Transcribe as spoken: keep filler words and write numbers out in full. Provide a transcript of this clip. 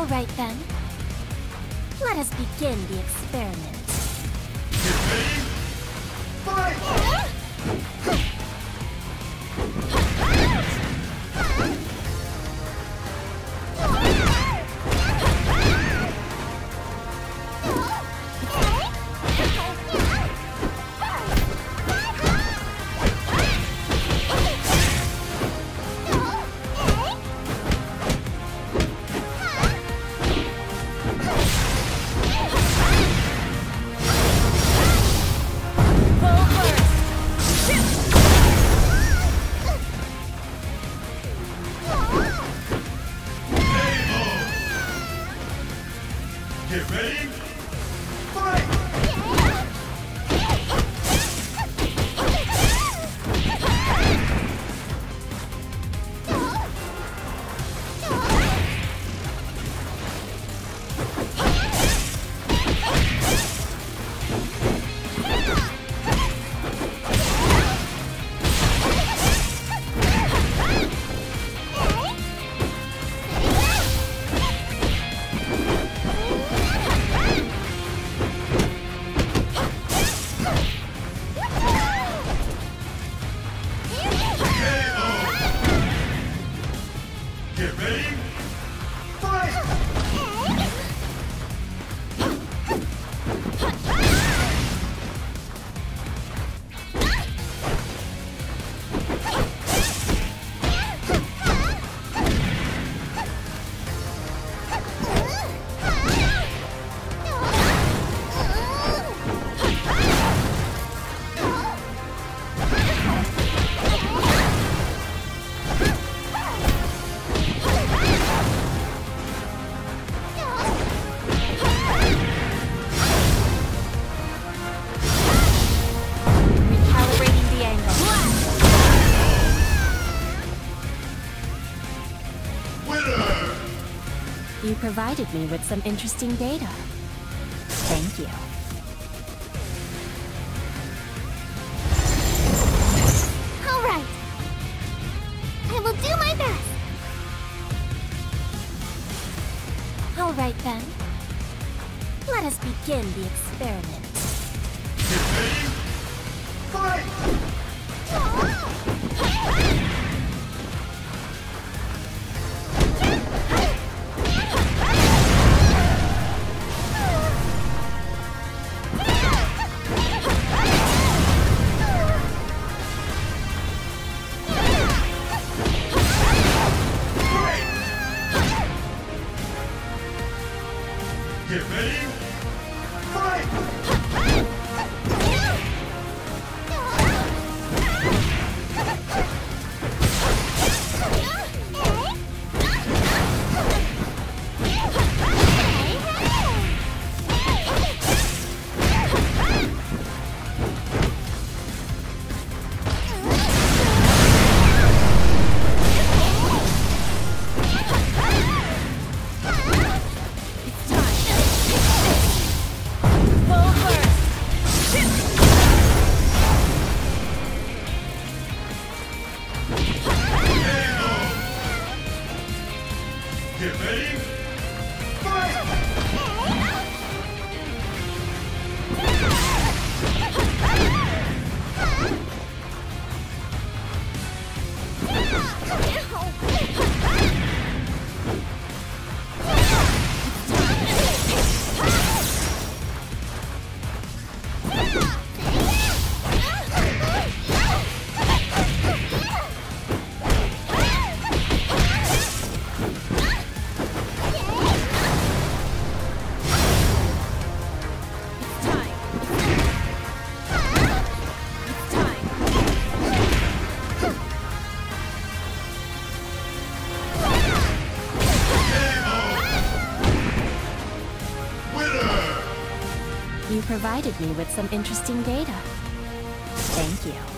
All right then. Let us begin the experiment. Get ready, fight! Get ready, fight! Get ready, fight! You provided me with some interesting data. Thank you. All right. I will do my best. All right then. Let us begin the experiment. Get ready, fight! Get ready, fight! Get ready, fight! You provided me with some interesting data. Thank you.